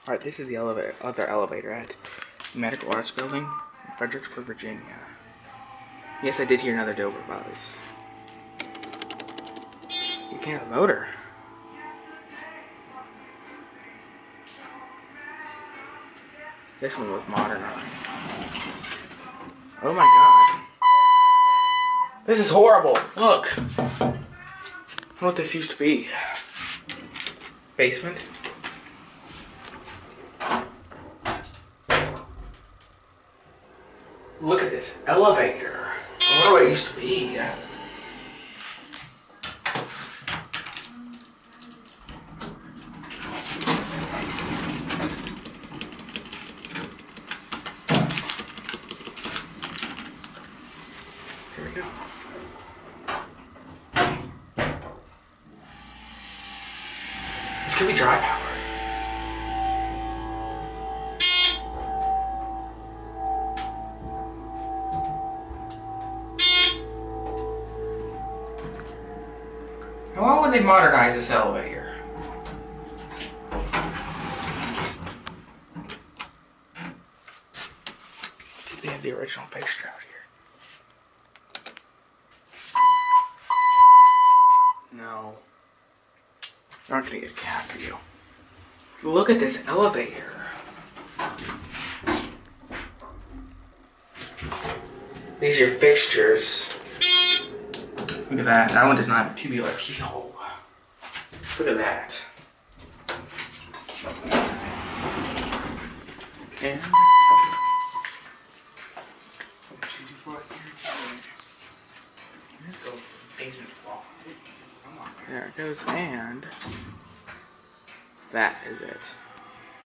Alright, this is the other elevator at Medical Arts Building in Fredericksburg, Virginia. Yes, I did hear another Dover buzz. You can hear the motor. This one was modernized. Oh my god. This is horrible. Look. What this used to be. Basement. Look at this elevator. I wonder what it used to be. Here we go. This could be dry power. Why would they modernize this elevator? Let's see if they have the original fixture out here. No. They're not gonna get a cab for you. Look at this elevator. These are your fixtures. Look at that. That one does not have a tubular keyhole. Look at that. And let's go basement wall. There it goes, and that is it.